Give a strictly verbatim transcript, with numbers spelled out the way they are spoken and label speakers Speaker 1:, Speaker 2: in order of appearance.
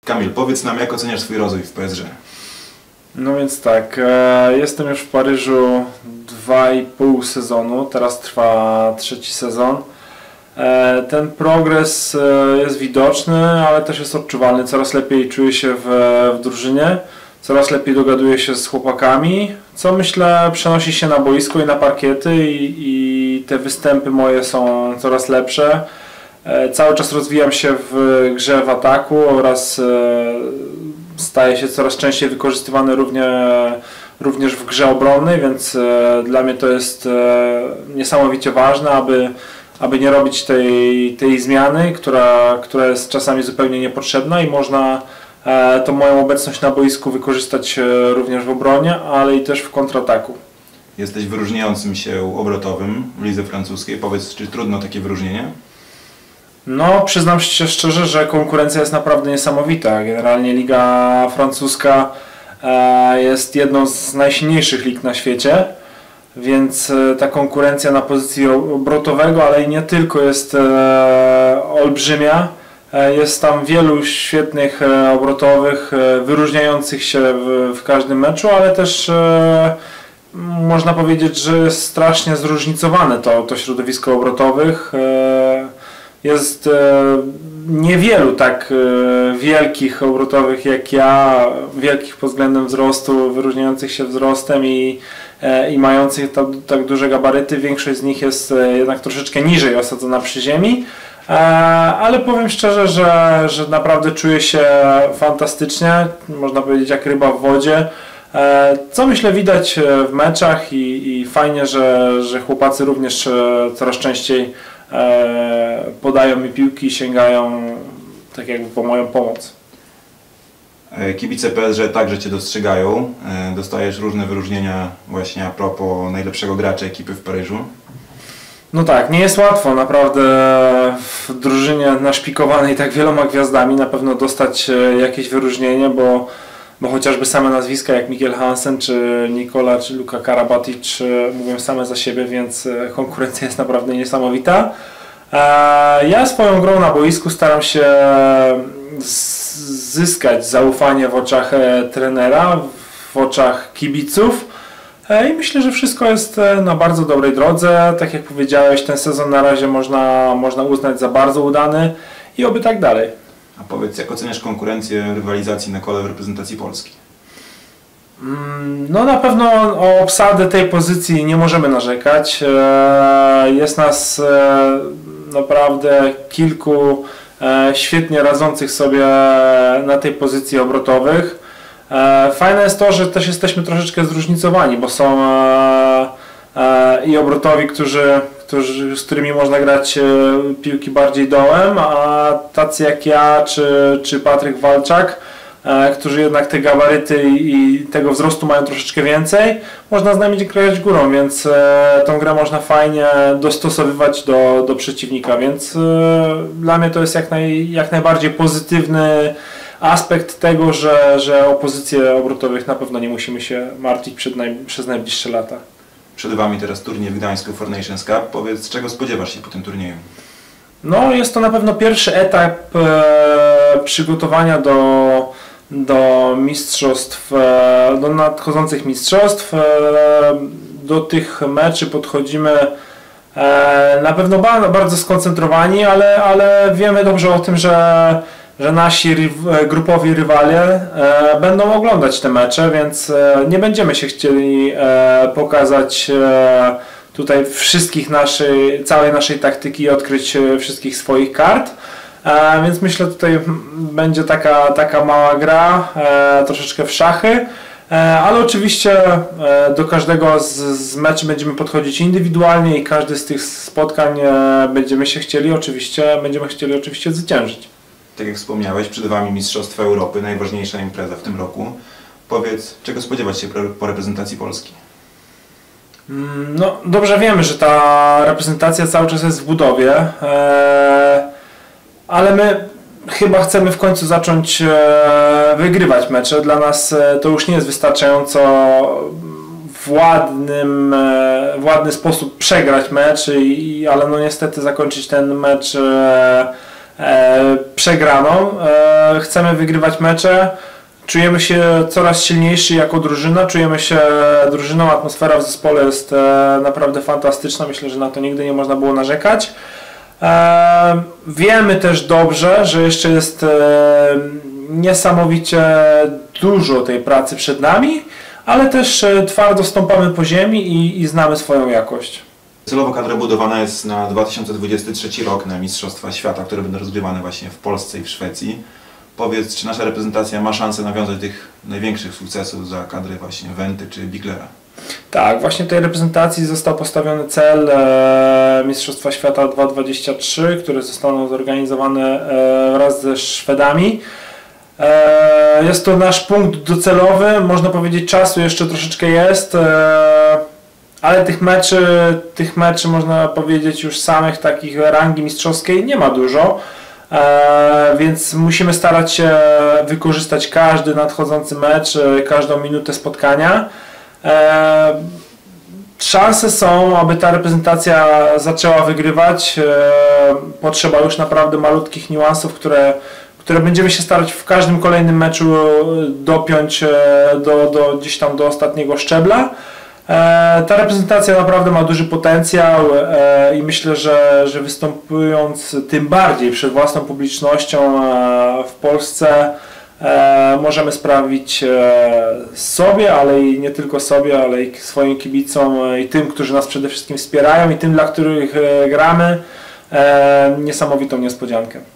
Speaker 1: Kamil, powiedz nam, jak oceniasz swój rozwój w P S G?
Speaker 2: No więc tak, e, jestem już w Paryżu dwa i pół sezonu, teraz trwa trzeci sezon. E, ten progres e, jest widoczny, ale też jest odczuwalny. Coraz lepiej czuję się w, w drużynie, coraz lepiej dogaduję się z chłopakami, co myślę przenosi się na boisko i na parkiety i, i te występy moje są coraz lepsze. E, cały czas rozwijam się w grze w ataku oraz e, staje się coraz częściej wykorzystywany równie, również w grze obronnej, więc e, dla mnie to jest e, niesamowicie ważne, aby, aby nie robić tej, tej zmiany, która, która jest czasami zupełnie niepotrzebna i można e, tą moją obecność na boisku wykorzystać e, również w obronie, ale i też w kontrataku.
Speaker 1: Jesteś wyróżniającym się obrotowym w lidze francuskiej. Powiedz, czy trudno takie wyróżnienie?
Speaker 2: No, przyznam się szczerze, że konkurencja jest naprawdę niesamowita. Generalnie Liga Francuska e, jest jedną z najsilniejszych lig na świecie, więc e, ta konkurencja na pozycji obrotowego, ale i nie tylko, jest e, olbrzymia. E, jest tam wielu świetnych e, obrotowych, e, wyróżniających się w, w każdym meczu, ale też e, można powiedzieć, że jest strasznie zróżnicowane to, to środowisko obrotowych. E, Jest e, niewielu tak e, wielkich obrotowych jak ja, wielkich pod względem wzrostu, wyróżniających się wzrostem i, e, i mających tak, tak duże gabaryty. Większość z nich jest e, jednak troszeczkę niżej osadzona przy ziemi, e, ale powiem szczerze, że, że naprawdę czuję się fantastycznie, można powiedzieć jak ryba w wodzie. E, co myślę widać w meczach i, i fajnie, że, że chłopacy również e, coraz częściej E, podają mi piłki i sięgają tak jakby po moją pomoc.
Speaker 1: Kibice P S G także Cię dostrzegają. Dostajesz różne wyróżnienia właśnie a propos najlepszego gracza ekipy w Paryżu.
Speaker 2: No tak, nie jest łatwo naprawdę w drużynie naszpikowanej tak wieloma gwiazdami na pewno dostać jakieś wyróżnienie, bo bo chociażby same nazwiska jak Mikkel Hansen, czy Nikola, czy Luka Karabatic mówią same za siebie, więc konkurencja jest naprawdę niesamowita. Ja swoją grą na boisku staram się zyskać zaufanie w oczach trenera, w oczach kibiców i myślę, że wszystko jest na bardzo dobrej drodze. Tak jak powiedziałeś, ten sezon na razie można, można uznać za bardzo udany i oby tak dalej.
Speaker 1: A powiedz, jak oceniasz konkurencję rywalizacji na kole w reprezentacji Polski?
Speaker 2: No na pewno o obsadę tej pozycji nie możemy narzekać. Jest nas naprawdę kilku świetnie radzących sobie na tej pozycji obrotowych. Fajne jest to, że też jesteśmy troszeczkę zróżnicowani, bo są i obrotowi, którzy, którzy, z którymi można grać piłki bardziej dołem, a tacy jak ja czy, czy Patryk Walczak, którzy jednak te gabaryty i tego wzrostu mają troszeczkę więcej, można z nami grać górą, więc tą grę można fajnie dostosowywać do, do przeciwnika, więc dla mnie to jest jak, naj, jak najbardziej pozytywny aspekt tego, że, że o pozycję obrotowych na pewno nie musimy się martwić przed naj, przez najbliższe lata.
Speaker 1: Przed Wami teraz turniej w Gdańsku Four Nations Cup. Powiedz, czego spodziewasz się po tym turnieju?
Speaker 2: No, jest to na pewno pierwszy etap e, przygotowania do, do mistrzostw, e, do nadchodzących mistrzostw. E, do tych meczy podchodzimy e, na pewno ba, bardzo skoncentrowani, ale, ale wiemy dobrze o tym, że że nasi ryw, grupowi rywale e, będą oglądać te mecze, więc e, nie będziemy się chcieli e, pokazać e, tutaj wszystkich naszej, całej naszej taktyki i odkryć e, wszystkich swoich kart. E, więc myślę, tutaj będzie taka, taka mała gra, e, troszeczkę w szachy, e, ale oczywiście e, do każdego z, z meczy będziemy podchodzić indywidualnie i każdy z tych spotkań e, będziemy się chcieli oczywiście, będziemy chcieli oczywiście zwyciężyć.
Speaker 1: Tak jak wspomniałeś, przed Wami Mistrzostwa Europy, najważniejsza impreza w tym roku. Powiedz, czego spodziewać się po reprezentacji Polski?
Speaker 2: No, dobrze wiemy, że ta reprezentacja cały czas jest w budowie, ale my chyba chcemy w końcu zacząć wygrywać mecze. Dla nas to już nie jest wystarczająco w, ładnym, w ładny sposób przegrać mecz, i, ale no niestety zakończyć ten mecz e, przegraną. E, chcemy wygrywać mecze. Czujemy się coraz silniejsi jako drużyna, czujemy się drużyną, atmosfera w zespole jest e, naprawdę fantastyczna, myślę, że na to nigdy nie można było narzekać. E, wiemy też dobrze, że jeszcze jest e, niesamowicie dużo tej pracy przed nami, ale też e, twardo stąpamy po ziemi i, i znamy swoją jakość.
Speaker 1: Celowo kadra budowana jest na dwa tysiące dwudziesty trzeci rok, na Mistrzostwa Świata, które będą rozgrywane właśnie w Polsce i w Szwecji. Powiedz, czy nasza reprezentacja ma szansę nawiązać tych największych sukcesów za kadry właśnie Wenty czy Biglera?
Speaker 2: Tak, właśnie tej reprezentacji został postawiony cel e, Mistrzostwa Świata dwa tysiące dwudziestego trzeciego, które zostaną zorganizowane e, wraz ze Szwedami. E, jest to nasz punkt docelowy, można powiedzieć czasu jeszcze troszeczkę jest, e, ale tych meczy, tych meczy można powiedzieć już samych takich rangi mistrzowskiej nie ma dużo. E, więc musimy starać się wykorzystać każdy nadchodzący mecz, każdą minutę spotkania. E, szanse są, aby ta reprezentacja zaczęła wygrywać. E, potrzeba już naprawdę malutkich niuansów, które, które będziemy się starać w każdym kolejnym meczu dopiąć do, do, gdzieś tam do ostatniego szczebla. Ta reprezentacja naprawdę ma duży potencjał i myślę, że, że występując tym bardziej przed własną publicznością w Polsce możemy sprawić sobie, ale i nie tylko sobie, ale i swoim kibicom i tym, którzy nas przede wszystkim wspierają i tym, dla których gramy, niesamowitą niespodziankę.